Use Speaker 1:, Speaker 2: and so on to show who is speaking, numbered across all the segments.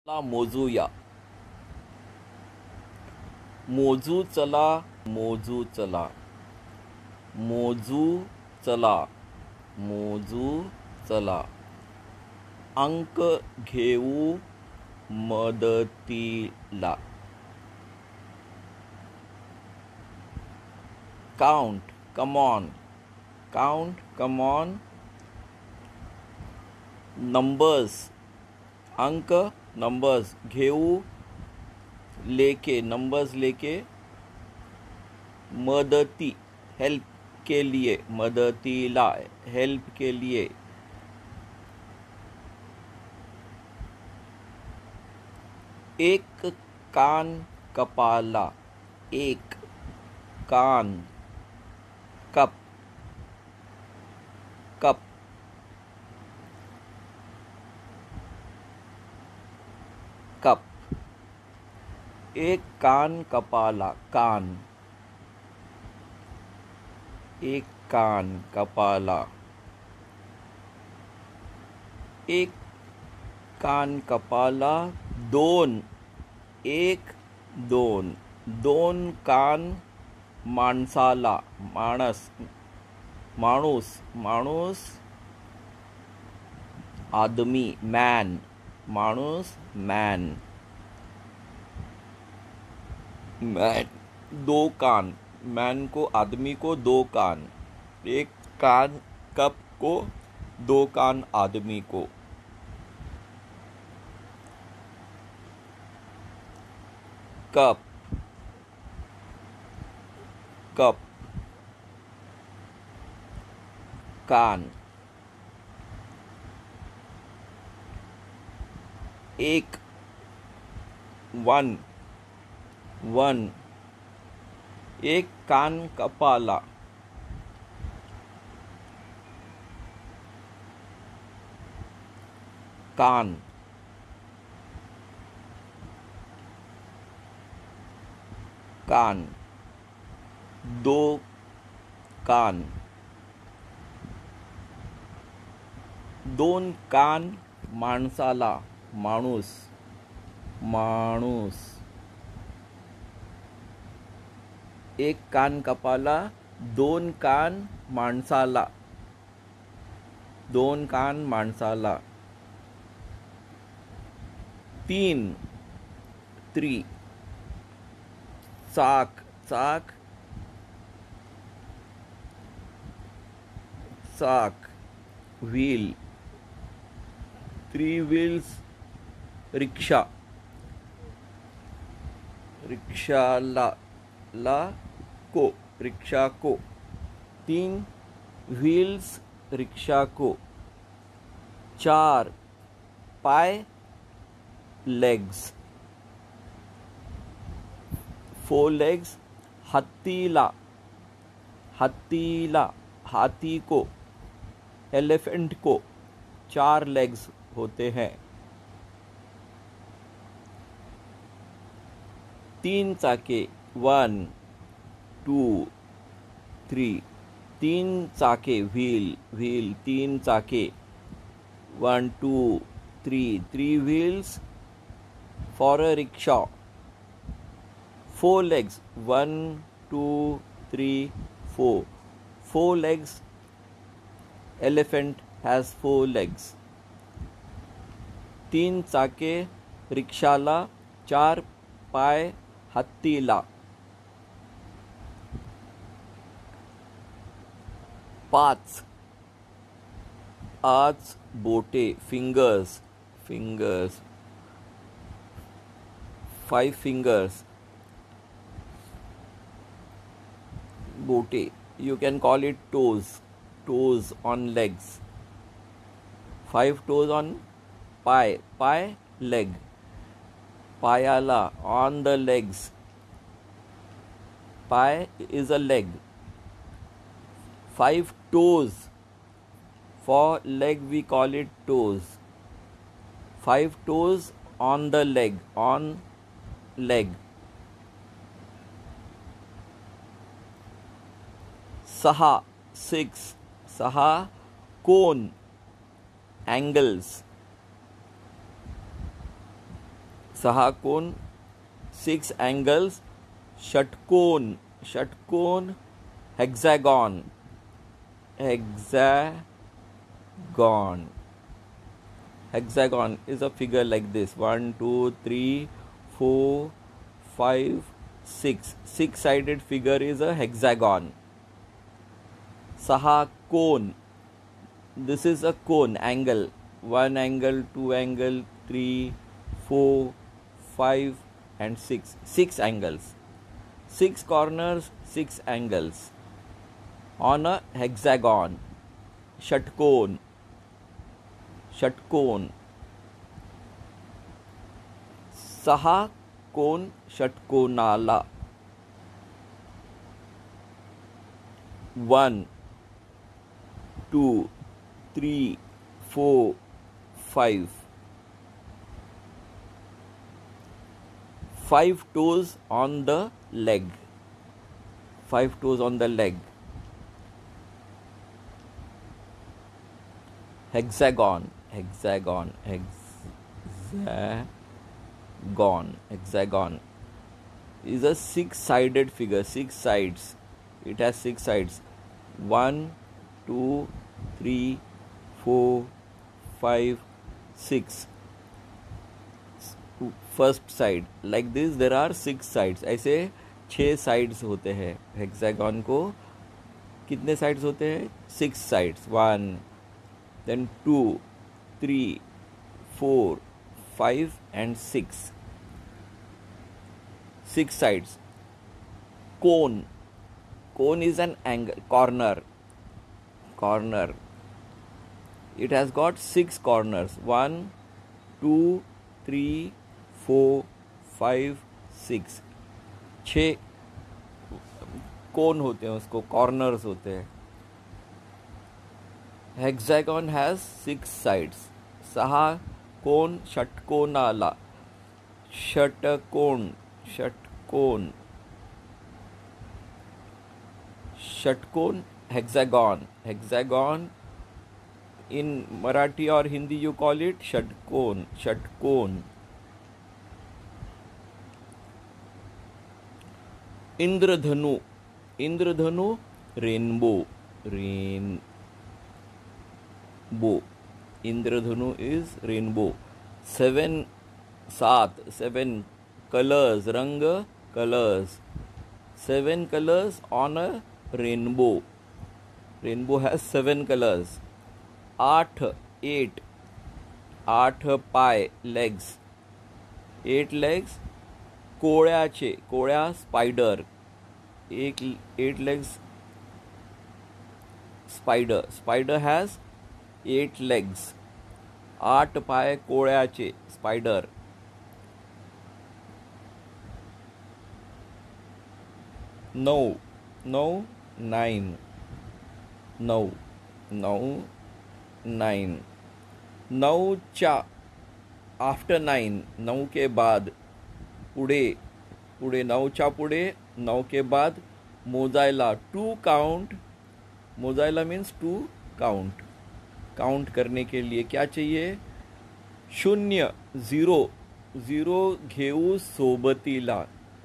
Speaker 1: चला मोजूया. मोजू चला, मोजू चला, मोजू चला, मोजू चला. अंक घेऊ मदतीला. Count, come on, count, come on. Numbers, अंक, नंबर्स. घेऊ, लेके, नंबर्स लेके. मदती, हेल्प के लिए, मदतीला, हेल्प के लिए. एक कान कपाला, एक कान, कप, कप. कप. एक कान कपाला, कान. एक कान कपाला. एक कान कपाला. दोन, एक, दोन. दोन कान माणसाला, माणस, माणूस, माणूस. आदमी, मॅन, माणूस, मॅन, मैन. दो कान, मैन को, आदमी को दो कान. एक कान कप को, दो कान आदमी को. Cup, cup. कान. एक, वन, वन. एक कान कपाला. कान. कान. दो कान. दोन कान माणसाला, माणूस, माणूस. एक कान कपाला, दोन कान माणसाला, दोन कान माणसाला. तीन, थ्री. चाक, चाक, चाक. Wheel, three wheels. रिक्षा, रिक्षाला, ला, को, रिक्षा को. तीन व्हील्स रिक्षा को. चार पाय, लेग्स. Four legs. हत्तीला, हत्तीला, हाथी को, एलिफेंट को चार लेग्स होते हैं. तीन चाके, वन, टू, थ्री. तीन चाके, व्हील, व्हील, तीन चाके. One, two, three. Three wheels for a rickshaw. Four legs, one, two, three, four. Four legs, elephant has four legs. तीन चाके रिक्षाला, चार पाय हत्तीला. पाच, आज बोटे, फिंगर्स, फिंगर्स. फाइव फिंगर्स, बोटे. You can call it toes, toes on legs. Five toes on pie, pie, leg. Payala, on the legs. Pie is a leg. Five toes, for leg we call it toes. Five toes on the leg, on leg. सहा, six. सहा कोन, angles. 6 कोण, 6 angles, षटकोन, षटकोन, hexagon, hexagon. Hexagon is a figure like this: 1, 2, 3, 4, 5, 6. Six-sided figure is a hexagon. Saha cone. This is a cone, angle. 1 angle, 2 angle, 3, 4, 5 and 6. 6 angles. 6 corners, 6 angles on a hexagon. षटकोन, षटकोन. 6 कोण षटकोनाला. 1, 2, 3, 4, 5. 5 toes on the leg. 5 toes on the leg. Hexagon, hexagon, hexagon, hexagon is a 6-sided figure. 6 sides. It has 6 sides. 1, 2, 3, 4, 5, 6. First side. Like this there are 6 sides. ऐसे 6 sides होते हैं. Hexagon को कितने sides होते हैं? 6 sides. 1, then 2, 3, 4, 5 and 6. 6 sides. Cone. Cone is an angle, corner. Corner. It has got 6 corners. 1, 2, 3, 4, 5, 6. 6 कोन होते हैं, उसको कॉर्नर्स होते हैं. Hexagon has 6 sides. 6 कोण षटकोनाला. षटकोन, षटकोन, षटकोन, hexagon. Hexagon in Marathi or Hindi you call it षटकोन, षटकोन. इंद्रधनु. इंद्रधनु rainbow, rainbow. Indradhanu is rainbow. 7 colors, rang colors. 7 colors on a rainbow. Rainbow has 7 colors. 8 पाय, legs. 8 legs. कोळ्याचे, कोळ्या spider. 8 legs spider. Spider has 8 legs. 8 पाय कोळ्याचे, spider. 9 9 9च्या after 9, 9 के बाद पुढे, 9च्या पुढे, 9 के बाद मोजायला, टू काउंट. मोजायला मीन्स टू काउंट. काउंट करने के लिए क्या चाहिए? 0, 0 घेऊ सोबतीला.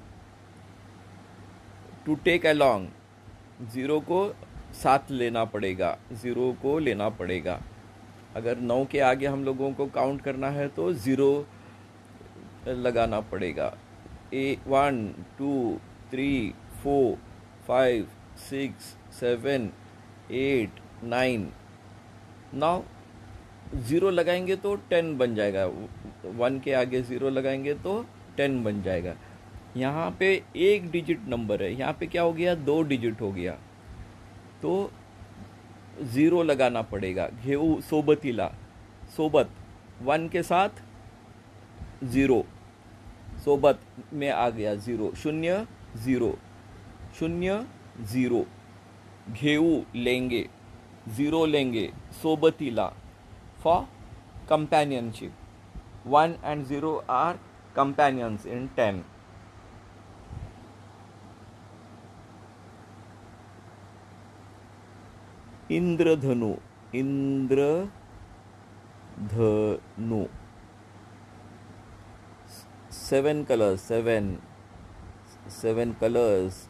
Speaker 1: To take along. 0 को साथ लेना पड़ेगा. 0 को लेना पड़ेगा. अगर 9 के आगे हम लोगों को काउंट करना है तो 0 लगाना पड़ेगा. 1, 2, 3, 4, 5, 6, 7, 8, 9. नाउ 0 लगाएंगे तो 10 बन जाएगा. 1 के आगे 0 लगाएंगे तो 10 बन जाएगा. यहाँ पे 1 डिजिट नंबर है, यहाँ पे क्या हो गया? 2 डिजिट हो गया. तो 0 लगाना पड़ेगा. घेऊ सोबतीला, सोबत, 1 के साथ 0, सोबत में आ गया 0. 0 0 0 0. घेऊ लेंगे, 0 लेंगे सोबतीला, for companionship. 1 and 0 are companions in 10. इंद्रधनु. इंद्रधनु seven colors, seven colors.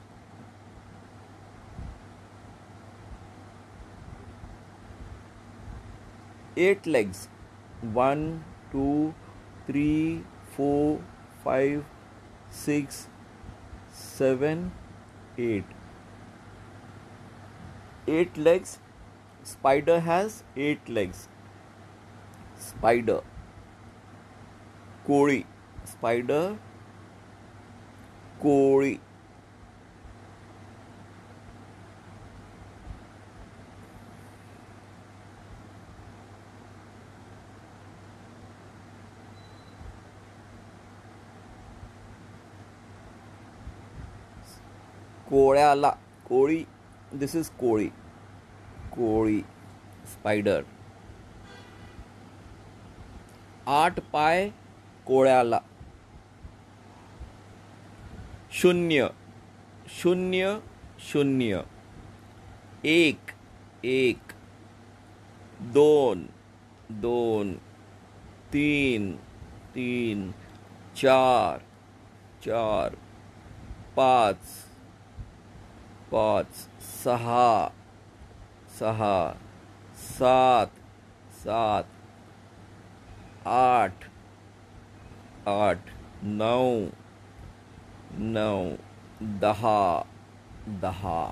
Speaker 1: Eight legs, one, two, three, four, five, six, seven, eight. Eight legs. Spider has eight legs. Spider. कोळी. Spider. कोळी. कोळ्याला. कोळी. This is Koli. Koli. Spider. 8 पाय कोळ्याला. शून्य. शून्य. शून्य. एक. एक. दोन. दोन. तीन. तीन. चार. चार. पाच. पाच. सहा. सहा. सात. सात. आठ. आठ. नऊ. नऊ. दहा. दहा.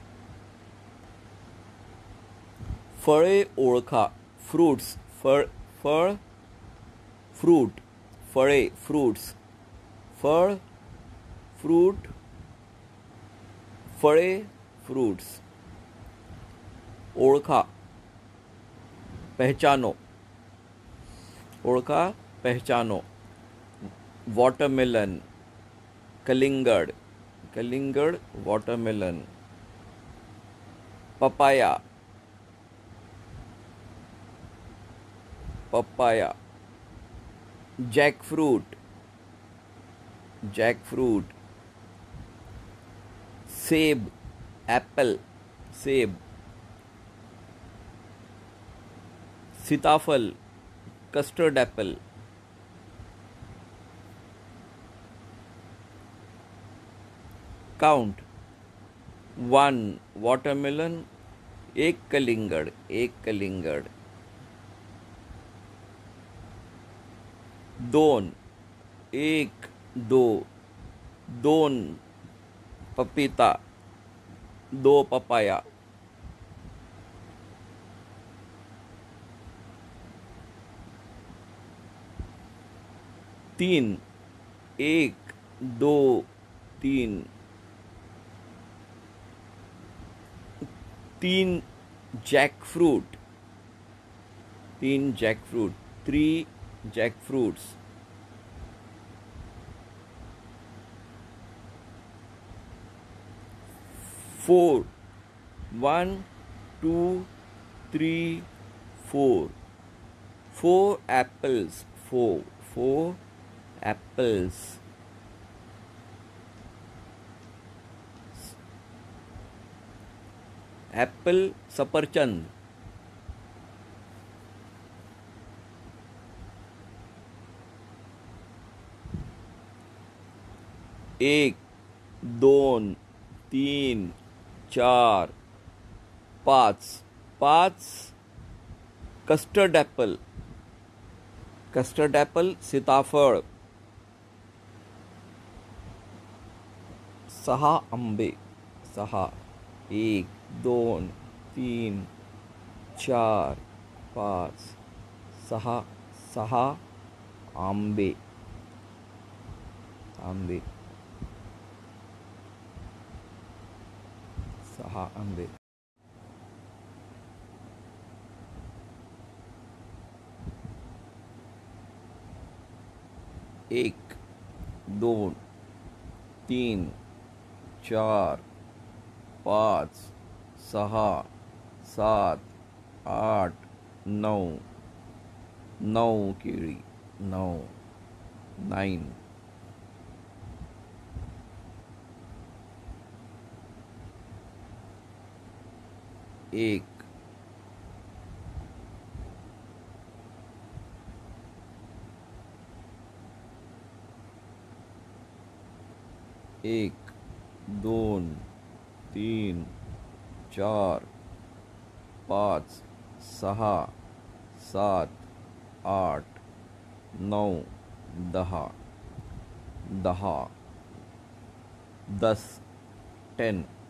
Speaker 1: फळे ओळखा. फ्रूट्स. फळ. फळ. फ्रूट. फळे. फ्रूट्स. फळ. फ्रूट. फळे. फ्रूट्स. ओळखा. पहचानो. ओळखा. पहचानो. वाटरमेलन. कलिंगड़. कलिंगड़. Watermelon. Papaya. Papaya. Jackfruit. Jackfruit. सेब. एप्पल. सेब. सीताफल. Custard apple. काउंट. 1 वाटरमेलन. एक कलिंगड़. एक कलिंगड़. 2. एक. दो. दोन. पपीता. दो पपाया. 3. एक. दो. तीन. 3 jackfruit. 3 jackfruit. 3 jackfruits. 4. 1 2 3 4. 4 apples. 4 apples. Apple. सफरचंद. एक. दोन. तीन. चार. पाच. 5 कस्टर्ड एप्पल. Custard Apple. सीताफळ. 6 आंबे. 6. 1 2 3 4 5 6. 6 आंबे. आंबे. 6 आंबे. 1 2 3 4 5 6 7 8 9. 9 केळी. 9. 9. 1 2 1 2 3 4 5 6 7 8 9 10 10 10 10